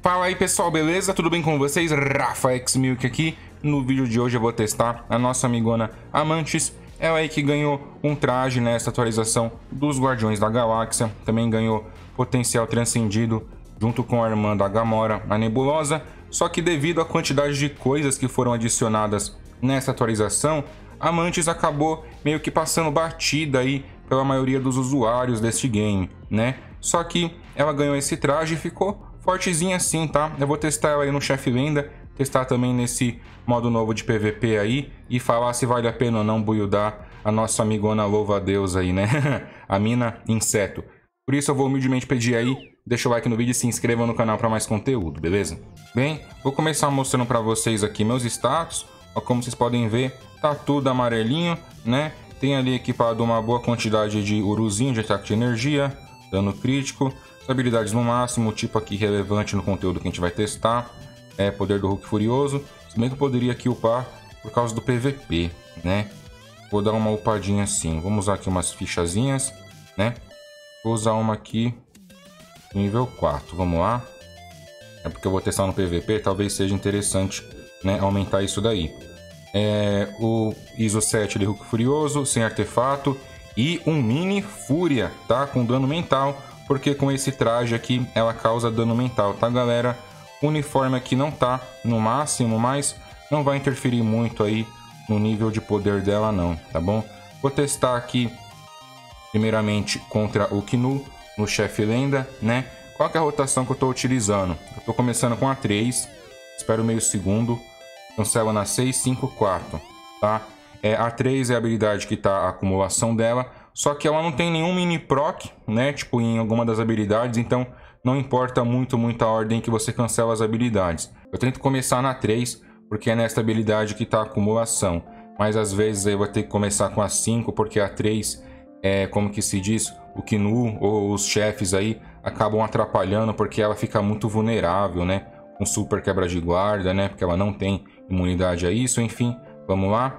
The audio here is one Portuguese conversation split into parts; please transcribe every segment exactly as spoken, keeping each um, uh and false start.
Fala aí pessoal, beleza? Tudo bem com vocês? Rafa X Milk aqui. No vídeo de hoje eu vou testar a nossa amigona Amantes. Ela aí que ganhou um traje nessa atualização dos Guardiões da Galáxia. Também ganhou potencial transcendido junto com a irmã da Gamora, a Nebulosa. Só que devido à quantidade de coisas que foram adicionadas nessa atualização, Amantes acabou meio que passando batida aí pela maioria dos usuários deste game, né? Só que ela ganhou esse traje e ficou fortezinha assim, tá? Eu vou testar ela aí no Chefe Lenda, testar também nesse modo novo de P V P aí e falar se vale a pena ou não buildar a nossa amigona louva-a-Deus aí, né? A mina inseto. Por isso eu vou humildemente pedir aí, deixa o like no vídeo e se inscreva no canal para mais conteúdo, beleza? Bem, vou começar mostrando para vocês aqui meus status. Ó, como vocês podem ver, tá tudo amarelinho, né? Tem ali equipado uma boa quantidade de uruzinho de ataque de energia, dano crítico, habilidades no máximo, tipo aqui relevante no conteúdo que a gente vai testar, é poder do Hulk Furioso, se bem que eu poderia aqui upar por causa do P V P, né? Vou dar uma upadinha assim, vamos usar aqui umas fichazinhas, né? Vou usar uma aqui nível quatro, vamos lá. É porque eu vou testar no P V P, talvez seja interessante, né, aumentar isso daí. É, o I S O sete de Hulk Furioso, sem artefato e um mini Fúria, tá? Com dano mental, porque com esse traje aqui ela causa dano mental, tá galera? O uniforme aqui não tá no máximo, mas não vai interferir muito aí no nível de poder dela não, tá bom? Vou testar aqui primeiramente contra o Knu no Chefe Lenda, né? Qual que é a rotação que eu tô utilizando? Eu tô começando com a três, espero meio segundo, cancela na seis, cinco, quatro, tá? É, a três é a habilidade que tá a acumulação dela, só que ela não tem nenhum mini proc, né? Tipo em alguma das habilidades, então não importa muito, muito a ordem que você cancela as habilidades. Eu tento começar na três, porque é nesta habilidade que tá a acumulação, mas às vezes eu vou ter que começar com a cinco, porque a três é, como que se diz, o Knu ou os chefes aí acabam atrapalhando, porque ela fica muito vulnerável, né? Um super quebra de guarda, né? Porque ela não tem imunidade a isso, enfim. Vamos lá.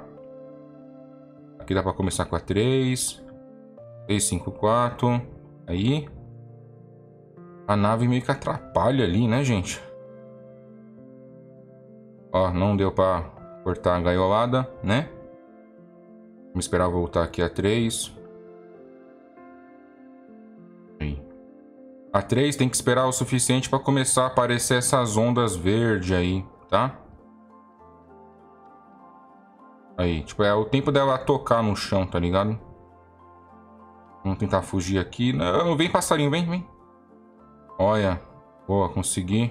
Aqui dá para começar com a três. três, cinco, quatro. Aí. A nave meio que atrapalha ali, né, gente? Ó, não deu para cortar a gaiolada, né? Vamos esperar voltar aqui a três. Aí. A três tem que esperar o suficiente para começar a aparecer essas ondas verdes aí, tá? Aí, tipo, é o tempo dela tocar no chão, tá ligado? Vamos tentar fugir aqui. Não, vem passarinho, vem, vem. Olha, boa, consegui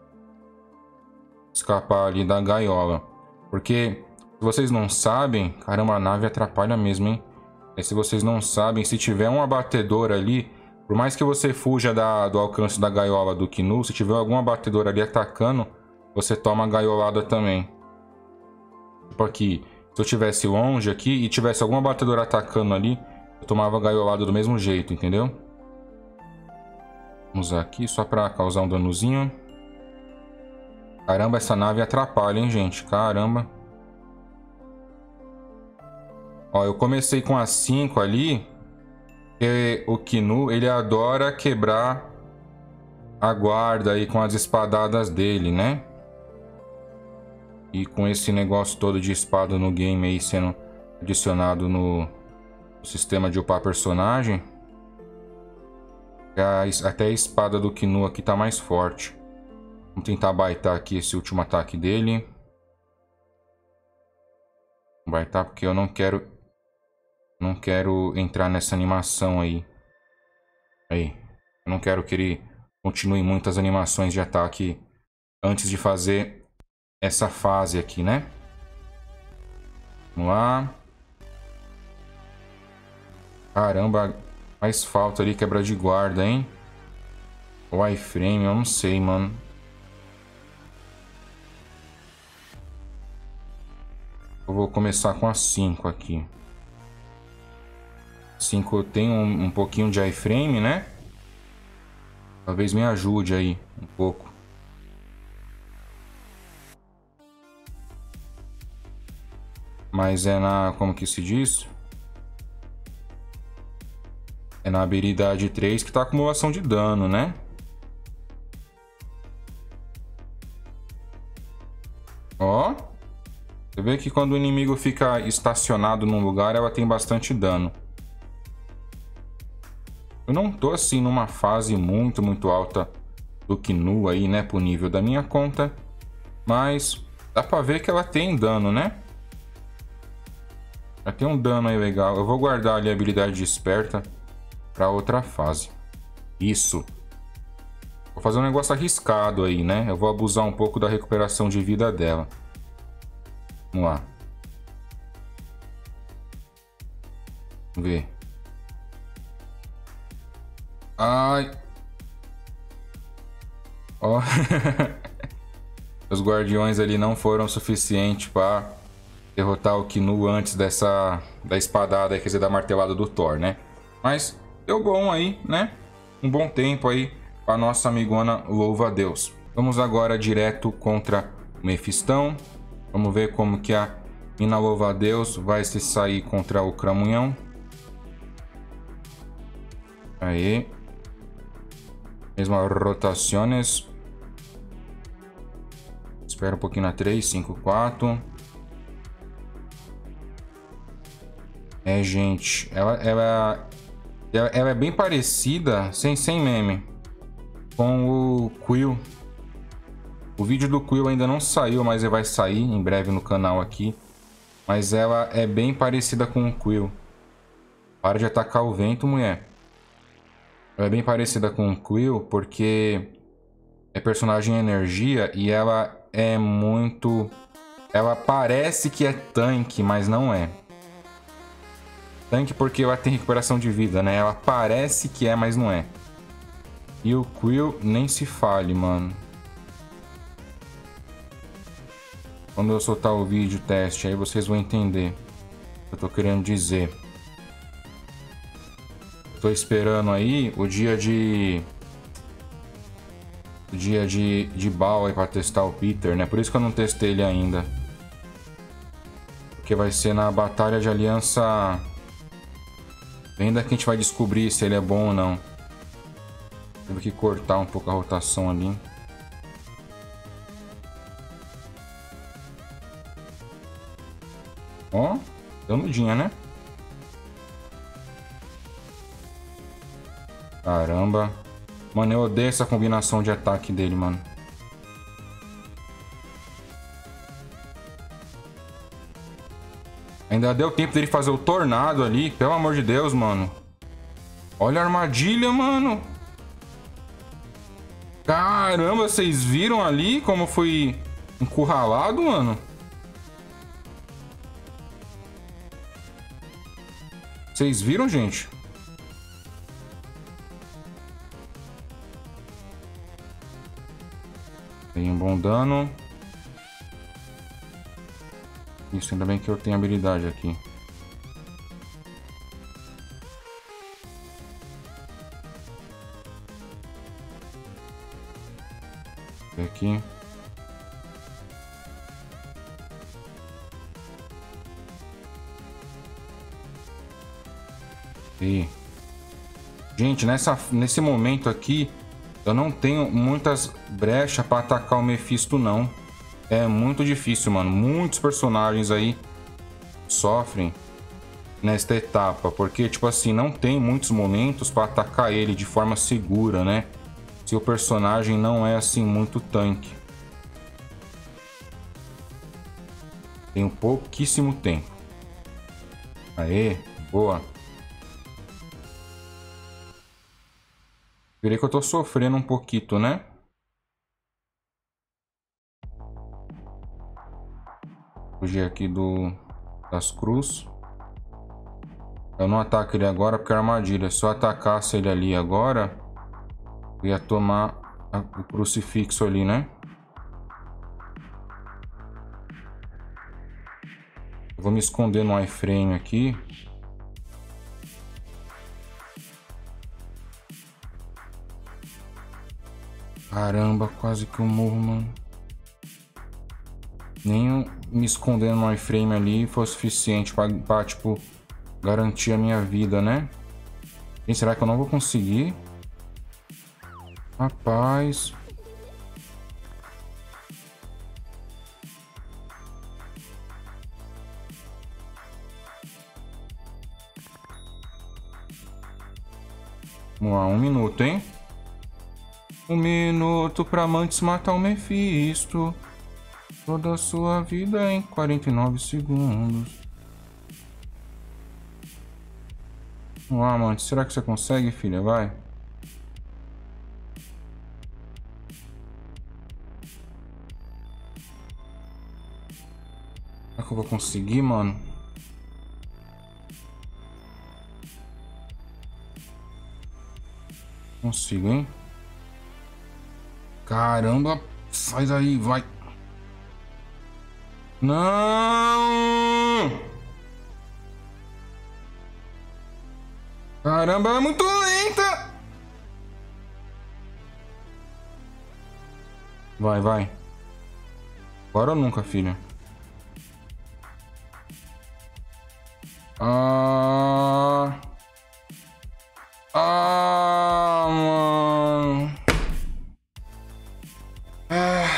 escapar ali da gaiola. Porque, se vocês não sabem, caramba, a nave atrapalha mesmo, hein? E se vocês não sabem, se tiver um abatedor ali, por mais que você fuja da, do alcance da gaiola do Knu, se tiver algum abatedor ali atacando, você toma a gaiolada também. Tipo aqui, se eu estivesse longe aqui e tivesse algum abatedor atacando ali, eu tomava a gaiolada do mesmo jeito, entendeu? Vamos usar aqui só pra causar um danozinho. Caramba, essa nave atrapalha, hein, gente? Caramba. Ó, eu comecei com a cinco ali. Porque o Knu, ele adora quebrar a guarda aí com as espadadas dele, né? E com esse negócio todo de espada no game aí sendo adicionado no sistema de upar personagem, até a espada do Knu aqui tá mais forte. Vamos tentar baitar aqui esse último ataque dele. Baitar porque eu não quero... Não quero entrar nessa animação aí. Aí. Eu não quero que ele continue muitas animações de ataque antes de fazer essa fase aqui, né? Vamos lá. Caramba, faz falta ali quebra de guarda, hein? O iframe, eu não sei, mano. Eu vou começar com a cinco aqui. cinco tem um, um pouquinho de iframe, né? Talvez me ajude aí um pouco. Mas é na... como que se diz? É na habilidade três que tá a acumulação de dano, né? Ó. Você vê que quando o inimigo fica estacionado num lugar, ela tem bastante dano. Eu não tô assim numa fase muito, muito alta do Knu aí, né? Pro nível da minha conta. Mas dá pra ver que ela tem dano, né? Já tem um dano aí legal. Eu vou guardar ali a habilidade de esperta pra outra fase. Isso. Vou fazer um negócio arriscado aí, né? Eu vou abusar um pouco da recuperação de vida dela. Vamos lá. Vamos ver. Ai. Ó. Os guardiões ali não foram suficientes para derrotar o Knu antes dessa... da espadada, quer dizer, da martelada do Thor, né? Mas deu bom aí, né? Um bom tempo aí para nossa amigona Louva a Deus. Vamos agora direto contra o Mefistão. Vamos ver como que a mina Louva a Deus vai se sair contra o Cramunhão. Aí. Mesmas rotações. Espera um pouquinho na três, cinco, quatro. É, gente. Ela, ela, ela, ela é bem parecida, sem, sem meme, com o Quill. O vídeo do Quill ainda não saiu, mas ele vai sair em breve no canal aqui. Mas ela é bem parecida com o Quill. Para de atacar o vento, mulher. Ela é bem parecida com o Quill porque é personagem energia e ela é muito... Ela parece que é tanque, mas não é. Tanque porque ela tem recuperação de vida, né? Ela parece que é, mas não é. E o Quill nem se fale, mano. Quando eu soltar o vídeo teste, aí vocês vão entender o que eu tô querendo dizer. Tô esperando aí o dia de... O dia de, de Baal aí pra testar o Peter, né? Por isso que eu não testei ele ainda. Porque vai ser na batalha de aliança... Ainda que a gente vai descobrir se ele é bom ou não. Tive que cortar um pouco a rotação ali. Ó, danudinha, né? Caramba. Mano, eu odeio essa combinação de ataque dele, mano. Ainda deu tempo dele fazer o tornado ali. Pelo amor de Deus, mano. Olha a armadilha, mano. Caramba, vocês viram ali como foi encurralado, mano? Vocês viram, gente? Tem um bom dano. Isso, ainda bem que eu tenho habilidade aqui. Aqui. E... Gente, nessa, nesse momento aqui, eu não tenho muitas brechas para atacar o Mephisto, não. É muito difícil, mano. Muitos personagens aí sofrem nesta etapa. Porque, tipo assim, não tem muitos momentos para atacar ele de forma segura, né? Se o personagem não é, assim, muito tanque. Tenho pouquíssimo tempo. Aê, boa. Virei que eu tô sofrendo um pouquinho, né? Fugir aqui do das cruz. Eu não ataco ele agora porque é armadilha. Se eu atacasse ele ali agora, eu ia tomar a, o crucifixo ali, né? Eu vou me esconder no iframe aqui. Caramba, quase que eu morro, mano. Nem me escondendo no iframe ali foi o suficiente pra, pra, tipo, garantir a minha vida, né? E será que eu não vou conseguir? Rapaz. Vamos lá, um minuto, hein? Um minuto pra Mantis matar o Mephisto. Toda a sua vida em quarenta e nove segundos. Vamos lá, Mantis. Será que você consegue, filha? Vai. Será que eu vou conseguir, mano? Consigo, hein? Caramba. Sai daí, vai. Não! Caramba, é muito lenta! Vai, vai. Agora ou nunca, filha? Ah... Ah, mano... Ah...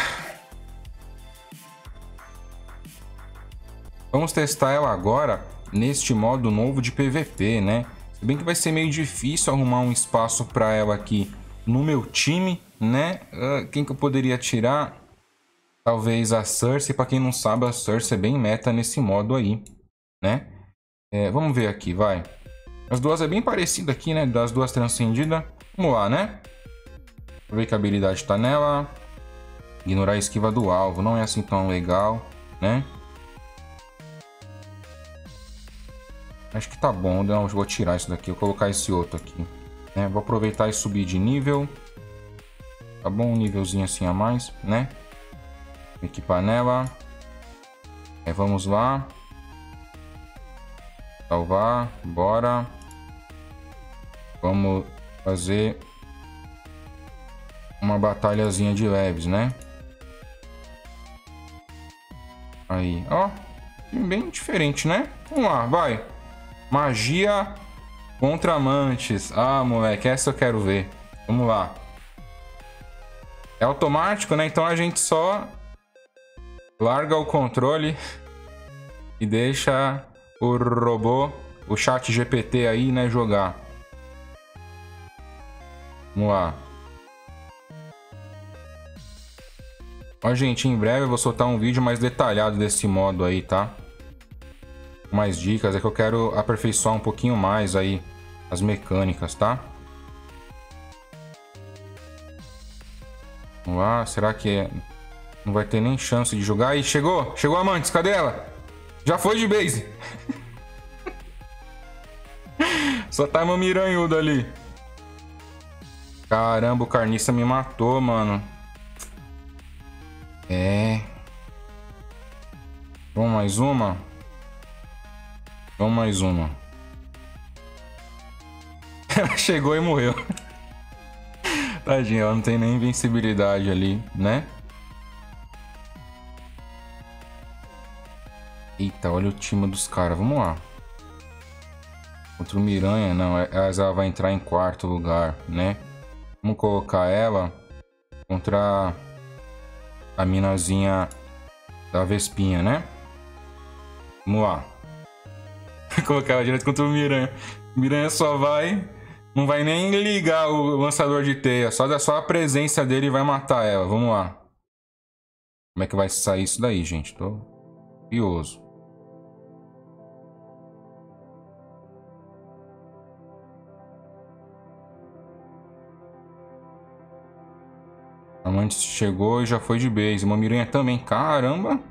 Vamos testar ela agora neste modo novo de P V P, né? Se bem que vai ser meio difícil arrumar um espaço para ela aqui no meu time, né? Uh, quem que eu poderia tirar? Talvez a Cersei. Para quem não sabe, a Cersei é bem meta nesse modo aí, né? É, vamos ver aqui, vai. As duas é bem parecida aqui, né? Das duas transcendidas. Vamos lá, né? Vou ver que a habilidade tá nela. Ignorar a esquiva do alvo. Não é assim tão legal, né? Acho que tá bom. Não, vou tirar isso daqui. Vou colocar esse outro aqui, né? Vou aproveitar e subir de nível. Tá bom? Um nívelzinho assim a mais, né? Equipar nela. É, vamos lá. Salvar. Bora. Vamos fazer uma batalhazinha de leves, né? Aí, ó. Bem diferente, né? Vamos lá, vai. Magia contra Mantis. Ah, moleque, essa eu quero ver. Vamos lá. É automático, né? Então a gente só larga o controle e deixa o robô, o chat G P T aí, né, jogar. Vamos lá. Ó, gente, em breve eu vou soltar um vídeo mais detalhado desse modo aí, tá? Mais dicas, é que eu quero aperfeiçoar um pouquinho mais aí as mecânicas, tá? Vamos lá, será que não vai ter nem chance de jogar? Aí, chegou! Chegou a Mantis, cadê ela? Já foi de base! Só tá uma miranhuda ali. Caramba, o carniça me matou, mano. É. Vamos mais uma? Vamos mais uma. Ela chegou e morreu. Tadinha, ela não tem nem invencibilidade ali, né? Eita, olha o time dos caras. Vamos lá. Contra o Miranha, não. Ela vai entrar em quarto lugar, né? Vamos colocar ela contra a minazinha da Vespinha, né? Vamos lá. Colocar ela direto contra o Miranha. O Miranha só vai... Não vai nem ligar o lançador de teia. Só, só a presença dele vai matar ela. Vamos lá. Como é que vai sair isso daí, gente? Tô curioso. A Mantis chegou e já foi de base. Uma Miranha também. Caramba!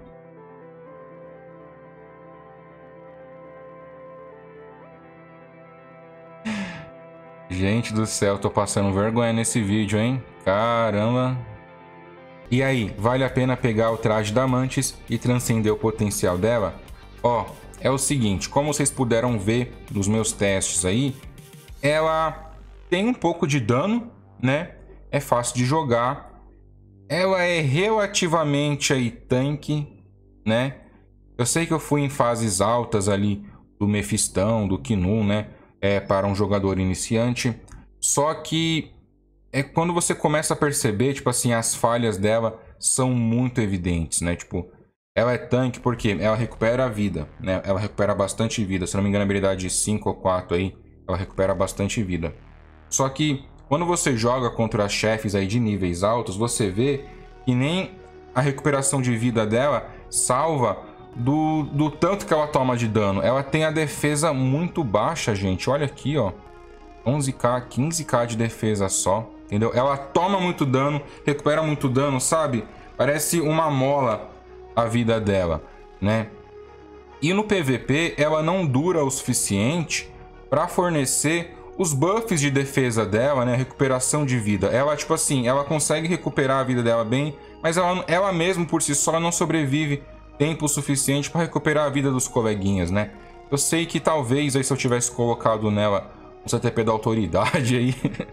Gente do céu, tô passando vergonha nesse vídeo, hein? Caramba! E aí, vale a pena pegar o traje da Mantis e transcender o potencial dela? Ó, é o seguinte, como vocês puderam ver nos meus testes aí, ela tem um pouco de dano, né? É fácil de jogar. Ela é relativamente aí tanque, né? Eu sei que eu fui em fases altas ali do Mefistão, do Kinun, né? É para um jogador iniciante. Só que é quando você começa a perceber, tipo assim, as falhas dela são muito evidentes, né? Tipo, ela é tanque porque ela recupera a vida, né? Ela recupera bastante vida. Se não me engano, a habilidade cinco ou quatro aí, ela recupera bastante vida. Só que quando você joga contra chefes aí de níveis altos, você vê que nem a recuperação de vida dela salva do, do tanto que ela toma de dano. Ela tem a defesa muito baixa, gente. Olha aqui, ó. onze k, quinze k de defesa só, entendeu? Ela toma muito dano, recupera muito dano, sabe? Parece uma mola a vida dela, né? E no P V P, ela não dura o suficiente para fornecer os buffs de defesa dela, né? Recuperação de vida. Ela, tipo assim, ela consegue recuperar a vida dela bem, mas ela, ela mesma por si só não sobrevive tempo suficiente para recuperar a vida dos coleguinhas, né? Eu sei que talvez aí se eu tivesse colocado nela um C T P da autoridade aí,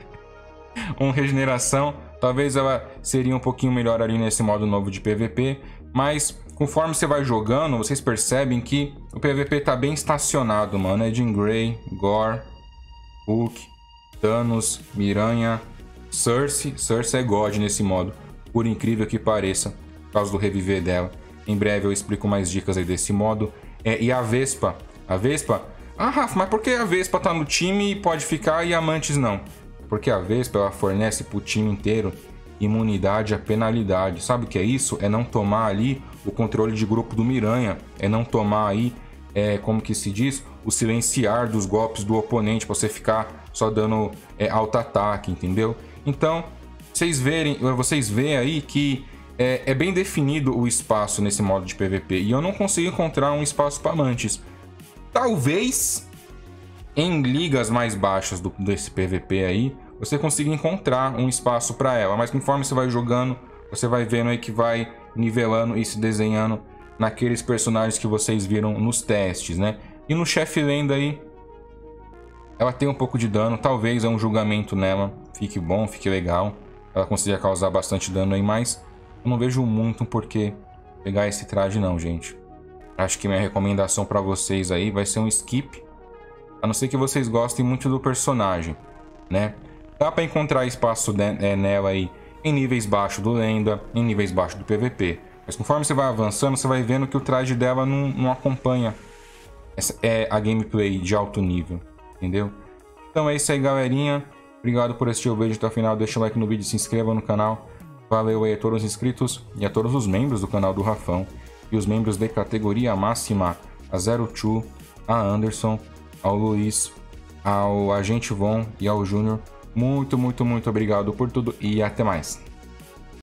uma regeneração, talvez ela seria um pouquinho melhor ali nesse modo novo de P V P, mas conforme você vai jogando, vocês percebem que o P V P tá bem estacionado, mano. É Jean Grey, Gore, Hulk, Thanos, Miranha, Cersei. Cersei é God nesse modo, por incrível que pareça, por causa do reviver dela. Em breve eu explico mais dicas aí desse modo. É, e a Vespa. A Vespa... Ah, Rafa, mas por que a Vespa tá no time e pode ficar e a Mantis não? Porque a Vespa ela fornece pro time inteiro imunidade à penalidade. Sabe o que é isso? É não tomar ali o controle de grupo do Miranha. É não tomar aí, é, como que se diz? O silenciar dos golpes do oponente, pra você ficar só dando é, auto-ataque, entendeu? Então, vocês verem, vocês veem aí que é, é bem definido o espaço nesse modo de P V P. E eu não consigo encontrar um espaço para Mantis. Talvez em ligas mais baixas do, desse P V P aí, você consiga encontrar um espaço para ela. Mas conforme você vai jogando, você vai vendo aí que vai nivelando e se desenhando naqueles personagens que vocês viram nos testes, né? E no chefe lenda aí, ela tem um pouco de dano. Talvez é um julgamento nela fique bom, fique legal. Ela consiga causar bastante dano aí, mas eu não vejo muito um porquê pegar esse traje não, gente. Acho que minha recomendação para vocês aí vai ser um skip. A não ser que vocês gostem muito do personagem, né? Dá para encontrar espaço de, é, nela aí em níveis baixos do lenda, em níveis baixos do P V P. Mas conforme você vai avançando, você vai vendo que o traje dela não, não acompanha essa, é, a gameplay de alto nível, entendeu? Então é isso aí, galerinha. Obrigado por assistir o vídeo até o final. Deixa o like no vídeo, se inscreva no canal. Valeu aí a todos os inscritos e a todos os membros do canal do Rafão. E os membros de categoria máxima, a zero dois, a Anderson, ao Luiz, ao Agente Von e ao Júnior. Muito, muito, muito obrigado por tudo e até mais.